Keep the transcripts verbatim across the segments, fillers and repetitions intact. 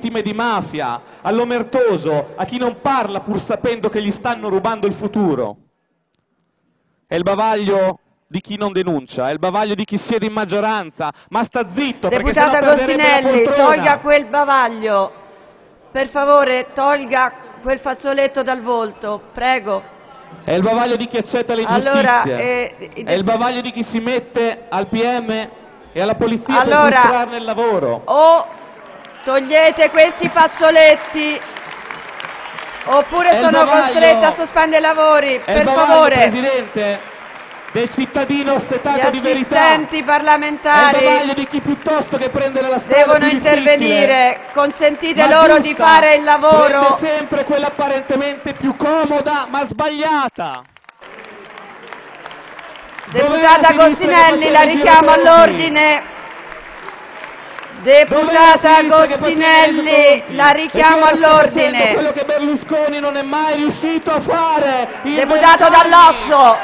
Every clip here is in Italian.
vittime di mafia, all'omertoso, a chi non parla pur sapendo che gli stanno rubando il futuro. È il bavaglio di chi non denuncia, è il bavaglio di chi siede in maggioranza, ma sta zitto perché sennò Deputata perderebbe la Agostinelli, poltrona. tolga quel bavaglio, per favore tolga quel fazzoletto dal volto, prego. È il bavaglio di chi accetta le ingiustizie, Allora, eh, è il bavaglio di chi si mette al P M e alla polizia allora, per frustrarne il lavoro. O togliete questi fazzoletti oppure È sono bavaglio, costretta a sospendere i lavori, è per il bavaglio, favore. Presidente, del cittadino ossetato di verità. Gli assistenti È il parlamentari bavaglio di chi piuttosto che prendere la strada devono più intervenire, consentite ma loro giusta, di fare il lavoro. prende sempre quella apparentemente più comoda ma sbagliata. Deputata Agostinelli, la richiamo all'ordine. Deputata Agostinelli, la richiamo all'ordine. Quello che Berlusconi non è mai riuscito a fare. Deputato Dall'Osso.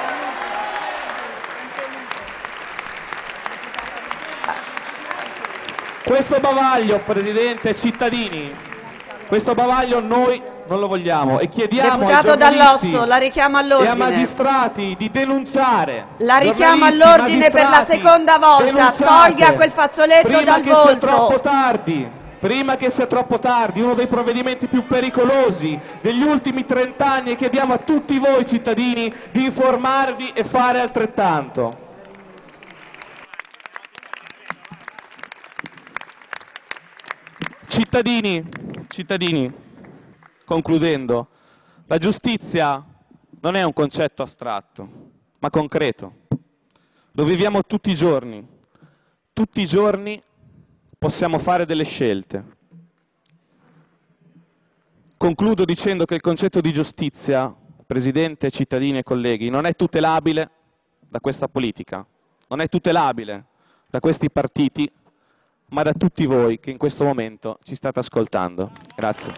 Questo bavaglio, Presidente, cittadini, questo bavaglio noi non lo vogliamo e chiediamo Deputato ai giornalisti Dall'Osso, la richiamo e a all'ordine. magistrati di denunciare. La richiamo Giornalisti, all'ordine per la seconda volta. denunciate. Tolga quel fazzoletto Prima dal che sia volto. troppo tardi. Prima che sia troppo tardi, uno dei provvedimenti più pericolosi degli ultimi trent'anni, e chiediamo a tutti voi cittadini di informarvi e fare altrettanto. Cittadini, cittadini, concludendo, la giustizia non è un concetto astratto, ma concreto. Lo viviamo tutti i giorni, tutti i giorni possiamo fare delle scelte. Concludo dicendo che il concetto di giustizia, Presidente, cittadini e colleghi, non è tutelabile da questa politica, non è tutelabile da questi partiti, ma da tutti voi che in questo momento ci state ascoltando. Grazie.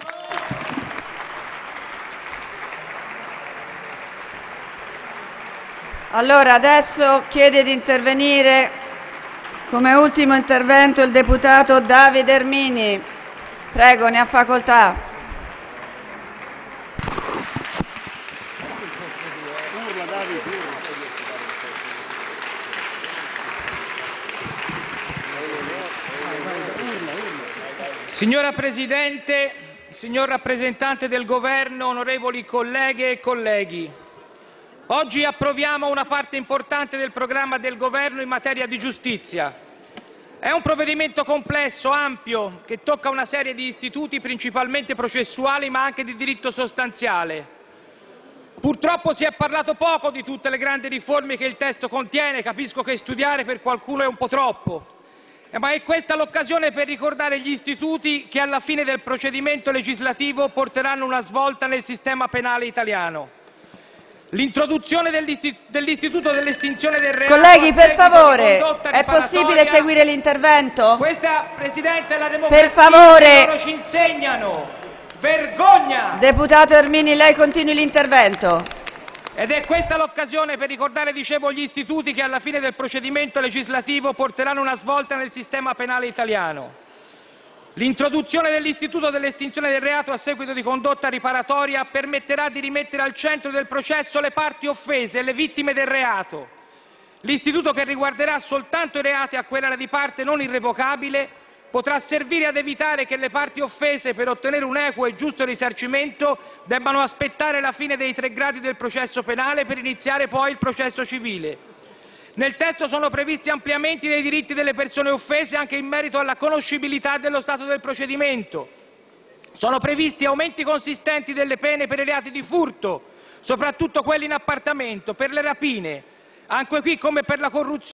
Allora, adesso chiede di intervenire come ultimo intervento il deputato Davide Ermini. Prego, ne ha facoltà. Signora Presidente, signor rappresentante del Governo, onorevoli colleghe e colleghi, oggi approviamo una parte importante del programma del Governo in materia di giustizia. È un provvedimento complesso, ampio, che tocca una serie di istituti principalmente processuali ma anche di diritto sostanziale. Purtroppo si è parlato poco di tutte le grandi riforme che il testo contiene, capisco che studiare per qualcuno è un po' troppo. Ma è questa l'occasione per ricordare gli istituti che alla fine del procedimento legislativo porteranno una svolta nel sistema penale italiano. L'introduzione dell'istituto dell'estinzione del reato. Colleghi, per favore, è possibile seguire l'intervento? Questa, Presidente, è la democrazia. Per favore. Che loro ci insegnano. Vergogna! Deputato Ermini, lei continui l'intervento. Ed è questa l'occasione per ricordare, dicevo, gli istituti che alla fine del procedimento legislativo porteranno una svolta nel sistema penale italiano. L'introduzione dell'istituto dell'estinzione del reato a seguito di condotta riparatoria permetterà di rimettere al centro del processo le parti offese e le vittime del reato. L'istituto, che riguarderà soltanto i reati a querela di parte non irrevocabile, potrà servire ad evitare che le parti offese, per ottenere un equo e giusto risarcimento, debbano aspettare la fine dei tre gradi del processo penale per iniziare poi il processo civile. Nel testo sono previsti ampliamenti dei diritti delle persone offese anche in merito alla conoscibilità dello stato del procedimento. Sono previsti aumenti consistenti delle pene per i reati di furto, soprattutto quelli in appartamento, per le rapine, anche qui come per la corruzione.